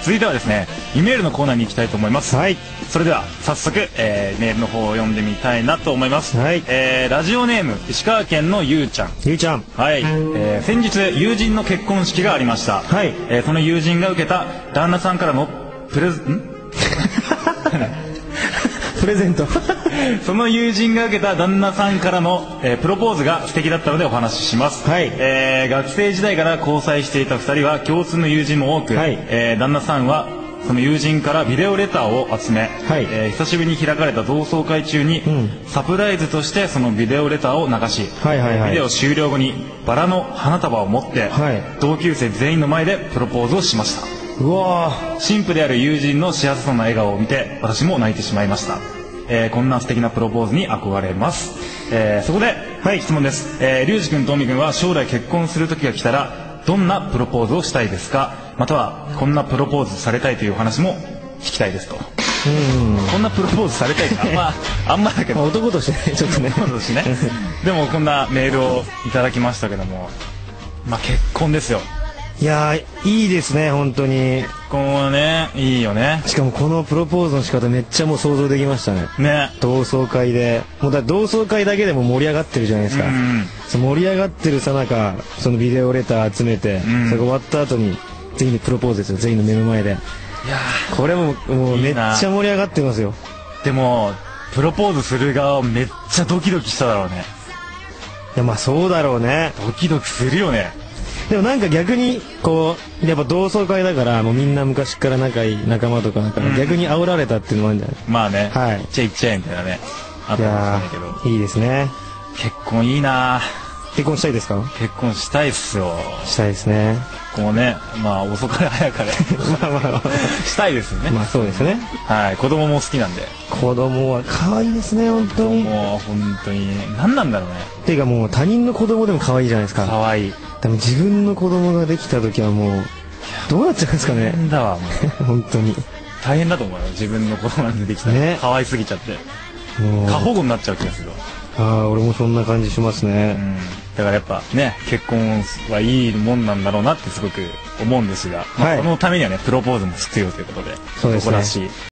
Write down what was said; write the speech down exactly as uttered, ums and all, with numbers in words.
続いてはですね、イメールのコーナーに行きたいと思います。 はい。 それでは早速、えー、メールの方を読んでみたいなと思います。 はい。 えー、ラジオネーム石川県のゆうちゃん。 ゆうちゃん。 はい。えー、先日友人の結婚式がありました。 はい。 えー、その友人が受けた旦那さんからのプレゼんプレゼントその友人が受けた旦那さんからの、えー、プロポーズが素敵だったのでお話しします。 はい。 えー、学生時代から交際していたふたりは共通の友人も多く、はい。えー、旦那さんはその友人からビデオレターを集め、はい。えー、久しぶりに開かれた同窓会中に、うん、サプライズとしてそのビデオレターを流し、はいはいはい、ビデオ終了後にバラの花束を持って、はい、同級生全員の前でプロポーズをしました。うわー。新婦である友人の幸せそうな笑顔を見て私も泣いてしまいました。えー、こんな素敵なプロポーズに憧れます。えー、そこで、はい、質問です。えー、リュウジ君とオミ君は将来結婚する時が来たらどんなプロポーズをしたいですか、またはこんなプロポーズされたいというお話も聞きたいですと。うん、こんなプロポーズされたいかあんまあんまだけど男としてねちょっとね男としてねでもこんなメールをいただきましたけども、まあ結婚ですよ。 いやーいいですね本当に。 結婚はねいいよね。 しかもこのプロポーズの仕方めっちゃもう想像できましたね。 ね。 同窓会でもうだ同窓会だけでも盛り上がってるじゃないですか。うん、その盛り上がってるさなかそのビデオレター集めて、うん、それが終わった後に全員にプロポーズですよ。全員の目の前で。いやこれももうめっちゃ盛り上がってますよ。 でもプロポーズする側めっちゃドキドキしただろうね。 いやまあそうだろうね。 ドキドキするよね。 でもなんか逆にこうやっぱ同窓会だからもうみんな昔から仲いい仲間とかだから逆に煽られたっていうのもあるんじゃない。 うん、まあね、はい、行っちゃいっちゃえみたいなねあったかもしれないけど。 いいですね。 結婚いいな。 結婚したいですか。 結婚したいっすよ。 したいですね。 こうねまあ遅かれ早かれまあまあ、まあ、したいですよね。 まあそうですね。 はい。子供も好きなんで。 子供は可愛いですね本当に。 もう本当に何なんだろうね。 っていうかもう他人の子供でも可愛いじゃないですか。 可愛い。 でも自分の子供ができた時はもうどうなっちゃうんですかね。 大変だわもう本当に大変だと思うよ。自分の子供ができたら、ね、可愛すぎちゃってもう過保護になっちゃう気がするわ。 ああ俺もそんな感じしますね。うんだからやっぱね結婚はいいもんなんだろうなってすごく思うんですが、はいまあ、そのためにはねプロポーズも必要ということで、 そうですね。 男らしい